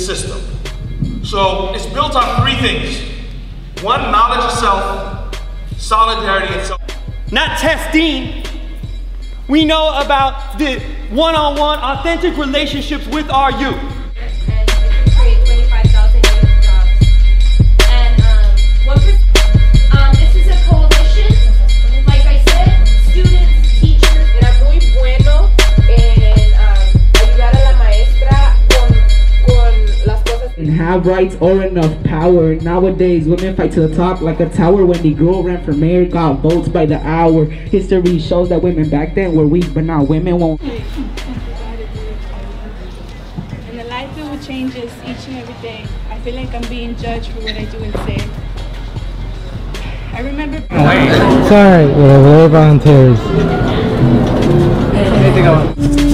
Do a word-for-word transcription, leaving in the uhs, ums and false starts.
this system. So it's built on three things. One, knowledge of self, solidarity and self. Not testing. We know about the one-on-one authentic relationships with our youth. And it can create twenty-five thousand youth jobs. And um, one percent. Um, this is a coalition, like I said, students, teachers. Era muy bueno en um, ayudar a la maestra con, con las cosas. And have rights or enough power. Nowadays, women fight to the top like a tower. When the girl ran for mayor, got votes by the hour. History shows that women back then were weak, but now women won't. And the life it will changes each and every day. I feel like I'm being judged for what I do and say. I remember. Sorry, we're volunteers. Anything else?